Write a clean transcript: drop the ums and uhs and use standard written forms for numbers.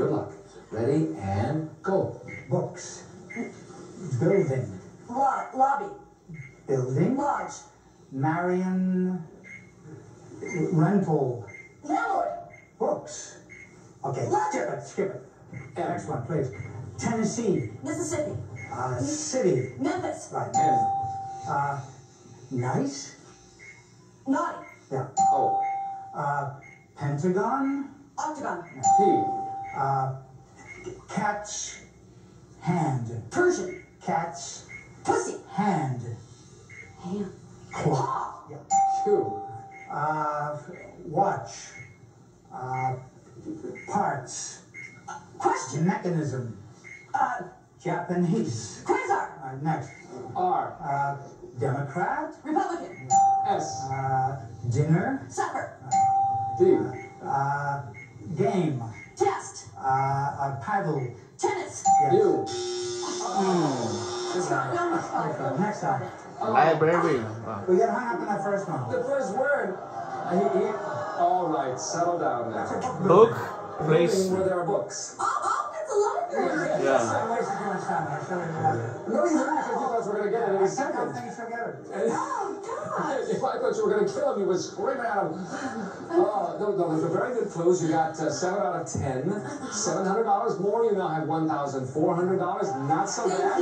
Good luck. Ready, and go. Books. Building. Lobby. Building. Lodge. Marion. Rental. Landlord. Books. Okay, Ledger. skip it. Next one, please. Tennessee. Mississippi. City. Memphis. Right. N. Nice. Naughty. Yeah. O. Pentagon. Octagon. P. Cat's hand. Persian. Cat's Pussy. hand. Hand. Claw. Paw. Yeah. Q. Watch. Parts. Question. Mechanism. Japanese. Quasar. Next. R. Democrat. Republican. S. Dinner. Supper. D. Game. Test. Paddle. Tennis. Yes. U. Good job. Next time. Library. We got hung up on that first one. The first word. All right, settle down now. Book, place. Building where there are books. Oh, that's a library. Yeah. I wasted too much time. I showed you No, you didn't, because you thought you were going to get it any I don't second. think so, get it. Oh, gosh. If I thought you were going to kill him, you would scream at him. No, those are very good clues. You got 7 out of 10. $700 more. You now have $1,400. Not so bad.